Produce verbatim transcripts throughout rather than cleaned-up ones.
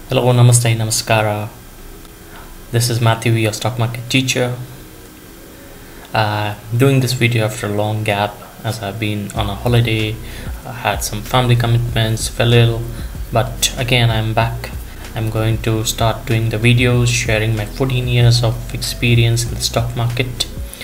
Hello, namaste, namaskara. This is Matthew, your stock market teacher. Uh, doing this video after a long gap as I've been on a holiday. I had some family commitments, fell ill, but again I'm back. I'm going to start doing the videos, sharing my fourteen years of experience in the stock market,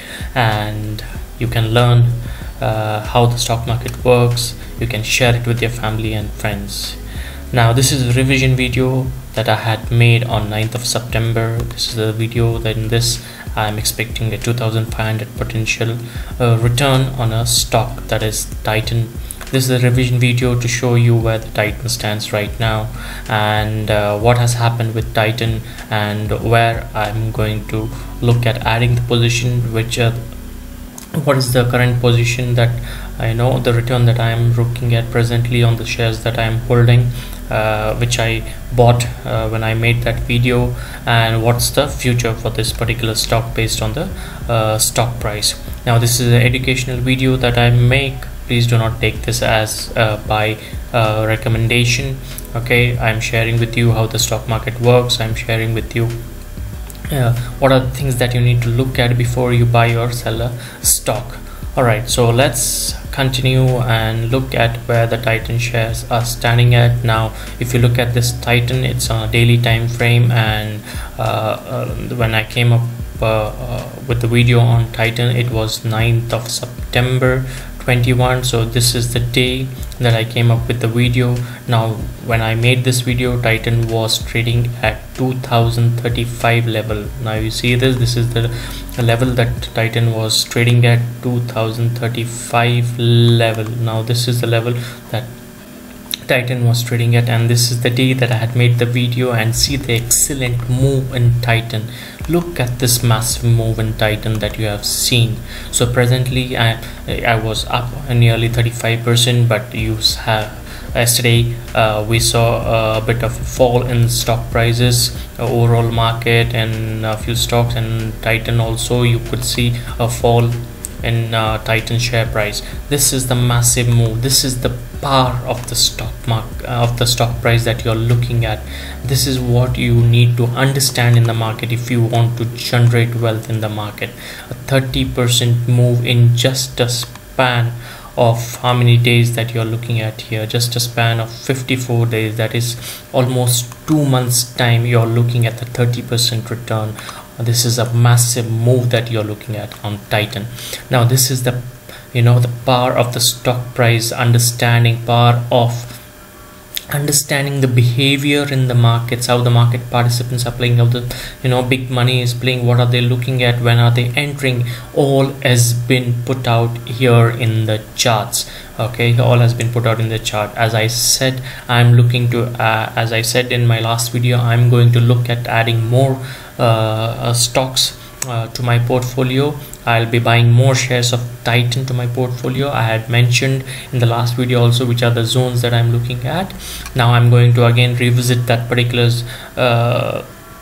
and you can learn uh, how the stock market works. You can share it with your family and friends. Now this is a revision video that I had made on ninth of September. This is a video that in this I'm expecting a two thousand five hundred potential uh, return on a stock, that is Titan. This is a revision video to show you where the Titan stands right now, and uh, what has happened with Titan, and where I'm going to look at adding the position, which uh, what is the current position that I know, the return that I am looking at presently on the shares that I am holding, uh, which I bought uh, when I made that video, and what's the future for this particular stock based on the uh, stock price. Now this is an educational video that I make. Please do not take this as uh, by uh, recommendation. Okay, I'm sharing with you how the stock market works. I'm sharing with you Uh, what are the things that you need to look at before you buy or sell a stock. Alright, so let's continue and look at where the Titan shares are standing at now. If you look at this Titan, it's on a daily time frame, and uh, uh, when I came up uh, uh, with the video on Titan, it was ninth of September twenty-one. So this is the day that I came up with the video. Now when I made this video, Titan was trading at two thousand thirty-five level. Now you see this this is the level that Titan was trading at, two thousand thirty-five level. Now this is the level that Titan was trading at, and this is the day that I had made the video. And see the excellent move in Titan. Look at this massive move in Titan that you have seen. So presently I I was up nearly thirty-five percent, but you have yesterday uh, we saw a bit of a fall in stock prices, uh, overall market, and a few stocks, and Titan also you could see a fall in uh, Titan share price. This is the massive move. This is the power of the stock market, uh, of the stock price that you're looking at. This is what you need to understand in the market if you want to generate wealth in the market. A thirty percent move in just a span of how many days that you're looking at here, just a span of fifty-four days, that is almost two months time. You're looking at the thirty percent return. This is a massive move that you're looking at on Titan. Now this is the you know the power of the stock price, understanding power of understanding the behavior in the markets, how the market participants are playing, how the you know big money is playing, what are they looking at, when are they entering. All has been put out here in the charts. Okay, all has been put out in the chart. As I said, I'm looking to uh, as I said in my last video, I'm going to look at adding more uh, uh, stocks uh, to my portfolio. I'll be buying more shares of Titan to my portfolio. I had mentioned in the last video also which are the zones that I'm looking at. Now I'm going to again revisit that particular uh,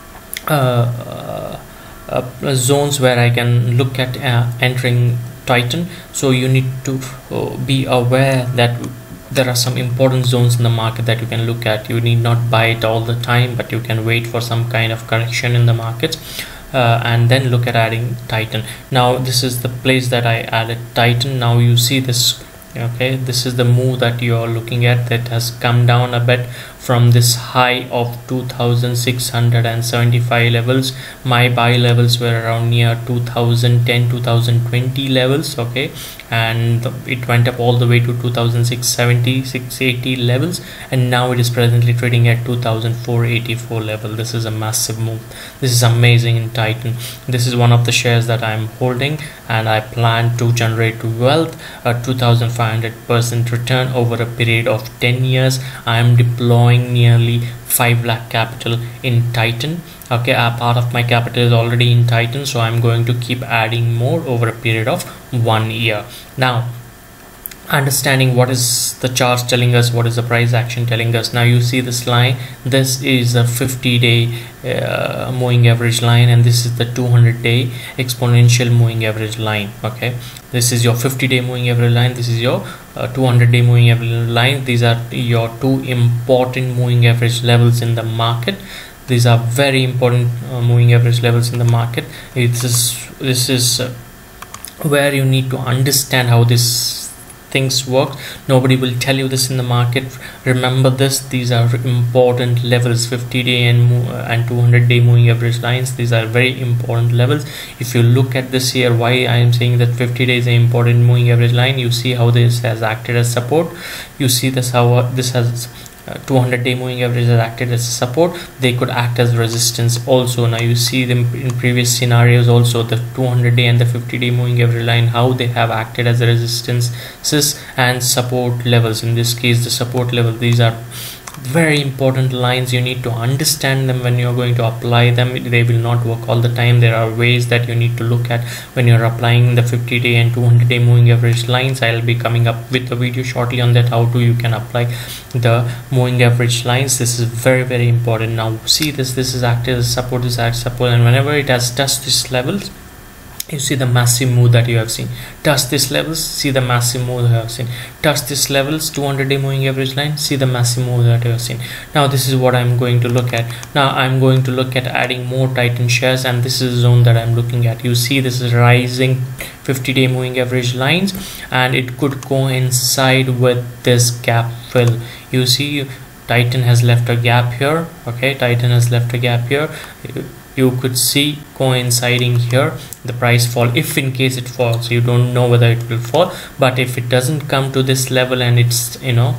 uh, uh, zones where I can look at uh, entering Titan. So you need to uh, be aware that there are some important zones in the market that you can look at. You need not buy it all the time, but you can wait for some kind of correction in the market. Uh, and then look at adding Titan. Now this is the place that I added Titan. Now you see this. Okay, this is the move that you are looking at, that has come down a bit from this high of two thousand six hundred seventy-five levels. My buy levels were around near two thousand ten, two thousand twenty levels. Okay, and it went up all the way to two thousand six hundred seventy, six hundred eighty levels, and now it is presently trading at two thousand four hundred eighty-four level. This is a massive move. This is amazing in Titan. This is one of the shares that I'm holding, and I plan to generate wealth, a two thousand five hundred percent return over a period of ten years. I am deploying nearly five lakh capital in Titan. Okay, a part of my capital is already in Titan, so I'm going to keep adding more over a period of one year. Now understanding what is the chart telling us, what is the price action telling us. Now you see this line, this is a fifty day uh, moving average line, and this is the two hundred day exponential moving average line. Okay, this is your fifty day moving average line, this is your uh, two hundred day moving average line. These are your two important moving average levels in the market. These are very important uh, moving average levels in the market. This is this is uh, where you need to understand how this things work. Nobody will tell you this in the market. Remember this, these are important levels, fifty day and and two hundred day moving average lines. These are very important levels. If you look at this here, why I am saying that fifty days is an important moving average line, you see how this has acted as support. You see this how uh, this has Uh, two hundred day moving average has acted as support. They could act as resistance also. Now you see them in previous scenarios also, the two hundred day and the fifty day moving average line, how they have acted as resistances and support levels. In this case, the support level, these are very important lines. You need to understand them when you're going to apply them. They will not work all the time. There are ways that you need to look at when you're applying the fifty day and two hundred day moving average lines. I'll be coming up with a video shortly on that, how to you can apply the moving average lines. This is very very important. Now see this, this is active as support, this acts support, and whenever it has touched these levels, you see the massive move that you have seen. Touch these levels, see the massive move that you have seen. Touch these levels, two hundred day moving average line, see the massive move that you have seen. Now this is what I'm going to look at. Now I'm going to look at adding more Titan shares, and this is the zone that I'm looking at. You see this is rising fifty day moving average lines, and it could coincide with this gap fill. You see Titan has left a gap here. Okay, Titan has left a gap here. You could see coinciding here the price fall. If in case it falls, you don't know whether it will fall, but if it doesn't come to this level and it's, you know,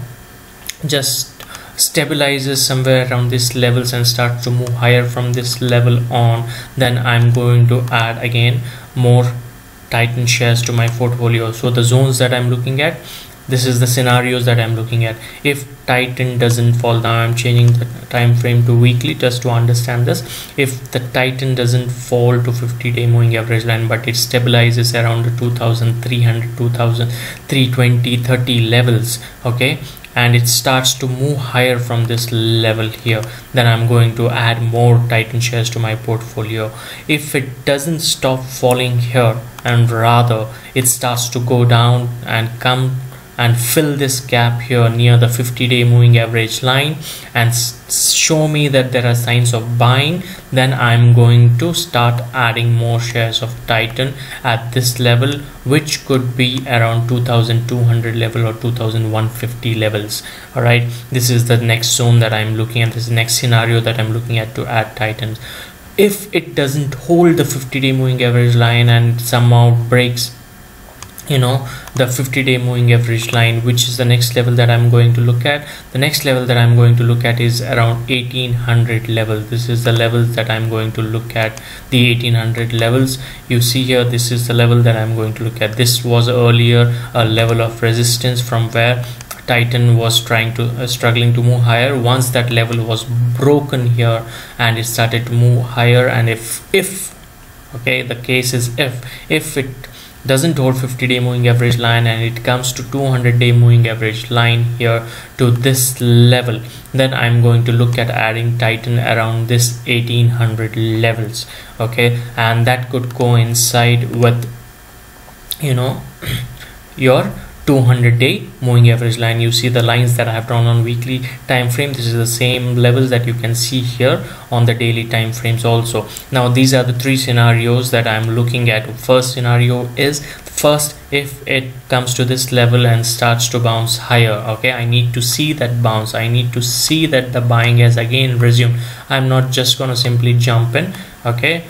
just stabilizes somewhere around this levels and starts to move higher from this level on, then I'm going to add again more Titan shares to my portfolio. So the zones that I'm looking at, this is the scenarios that I'm looking at. If Titan doesn't fall, now I'm changing the time frame to weekly just to understand this. If the Titan doesn't fall to fifty day moving average line, but it stabilizes around the two thousand three hundred, two thousand three twenty, thirty levels, okay, and it starts to move higher from this level here, then I'm going to add more Titan shares to my portfolio. If it doesn't stop falling here and rather it starts to go down and come and fill this gap here near the fifty day moving average line and show me that there are signs of buying, then I'm going to start adding more shares of Titan at this level, which could be around two thousand two hundred level or two thousand one hundred fifty levels. All right, this is the next zone that I'm looking at. This is the next scenario that I'm looking at to add Titans. If it doesn't hold the fifty day moving average line and somehow breaks, you know, the fifty day moving average line, which is the next level that I'm going to look at. The next level that I'm going to look at is around eighteen hundred level. This is the levels that I'm going to look at, the eighteen hundred levels. You see here, this is the level that I'm going to look at. This was earlier a level of resistance from where Titan was trying to uh, struggling to move higher. Once that level was broken here and it started to move higher, and if if okay, the case is if if it doesn't hold fifty day moving average line and it comes to two hundred day moving average line here to this level, then I'm going to look at adding Titan around this eighteen hundred levels, okay, and that could coincide with, you know, your two hundred day moving average line. You see the lines that I have drawn on weekly time frame. This is the same levels that you can see here on the daily time frames also. Now these are the three scenarios that I'm looking at. First scenario is, first, if it comes to this level and starts to bounce higher, okay, I need to see that bounce. I need to see that the buying has again resumed. I'm not just going to simply jump in, okay,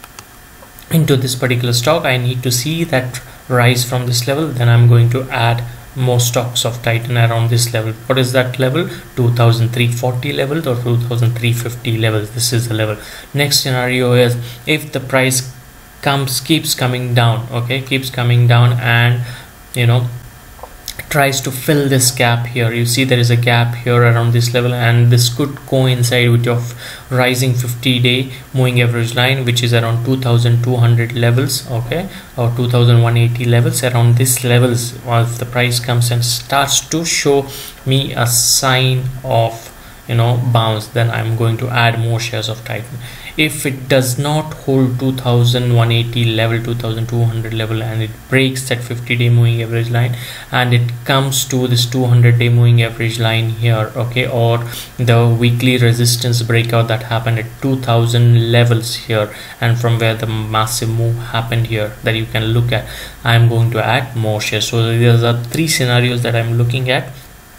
into this particular stock. I need to see that rise from this level, then I'm going to add more stocks of Titan around this level. What is that level? two thousand three hundred forty levels or two thousand three hundred fifty levels. This is the level. Next scenario is, if the price comes keeps coming down, okay, keeps coming down and, you know, tries to fill this gap here. You see there is a gap here around this level, and this could coincide with your rising fifty day moving average line, which is around two thousand two hundred levels, okay, or two thousand one hundred eighty levels. Around these levels, if the price comes and starts to show me a sign of, you know, bounce, then I'm going to add more shares of Titan. If it does not hold two thousand one hundred eighty level, two thousand two hundred level, and it breaks that fifty day moving average line, and it comes to this two hundred day moving average line here, okay, or the weekly resistance breakout that happened at two thousand levels here, and from where the massive move happened here, that you can look at, I'm going to add more shares. So these are three scenarios that I'm looking at.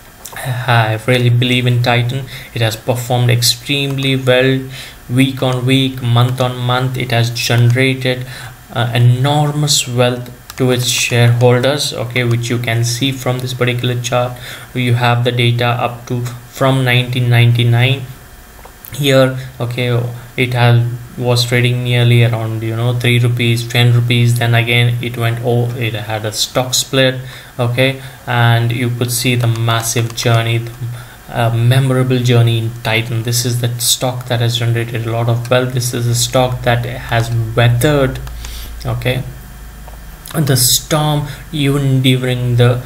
I really believe in Titan. It has performed extremely well week on week, month on month. It has generated uh, enormous wealth to its shareholders, okay, which you can see from this particular chart. You have the data up to from nineteen ninety-nine here, okay. It has was trading nearly around, you know, three rupees, ten rupees. Then again it went, oh, it had a stock split, okay, and you could see the massive journey, a memorable journey in Titan. This is the stock that has generated a lot of wealth. This is a stock that has weathered, okay, the storm even during the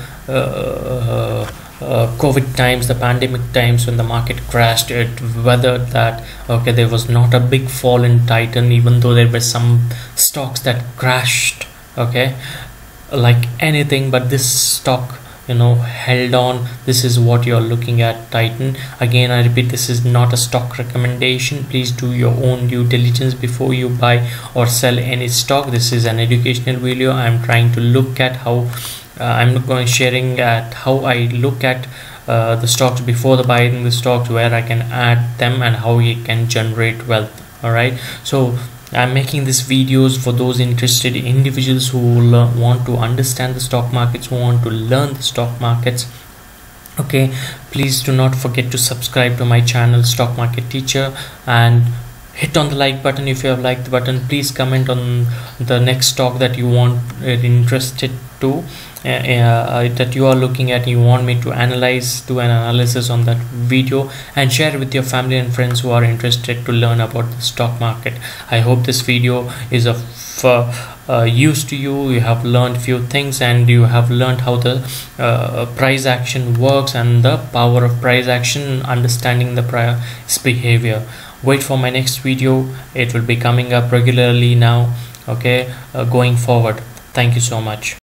uh, uh, COVID times, the pandemic times, when the market crashed. It weathered that, okay. There was not a big fall in Titan, even though there were some stocks that crashed, okay, like anything, but this stock, you know, held on. This is what you're looking at Titan. Again, I repeat, this is not a stock recommendation. Please do your own due diligence before you buy or sell any stock. This is an educational video. I'm trying to look at how uh, I'm going sharing at how I look at uh, the stocks before the buying the stocks, where I can add them, and how you can generate wealth. All right, so I'm making these videos for those interested individuals who want to understand the stock markets, who want to learn the stock markets, okay. Please do not forget to subscribe to my channel, Stock Market Teacher, and hit on the like button if you have liked the button. Please comment on the next stock that you want uh, interested to uh, uh, that you are looking at, you want me to analyze, do an analysis on that video, and share it with your family and friends who are interested to learn about the stock market. I hope this video is of uh, uh, use to you. You have learned few things, and you have learned how the uh, price action works, and the power of price action, understanding the price behavior. Wait for my next video. It will be coming up regularly now, okay, uh, going forward. Thank you so much.